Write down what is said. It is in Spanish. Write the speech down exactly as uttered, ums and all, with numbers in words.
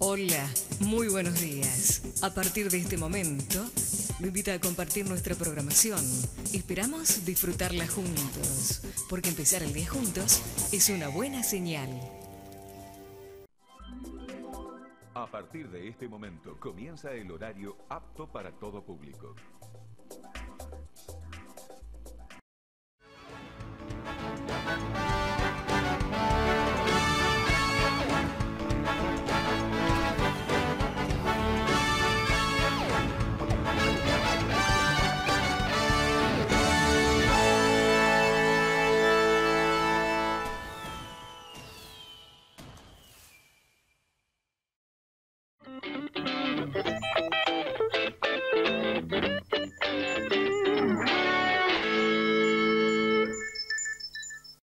Hola, muy buenos días. A partir de este momento, lo invita a compartir nuestra programación. Esperamos disfrutarla juntos, porque empezar el día juntos es una buena señal. A partir de este momento comienza el horario apto para todo público.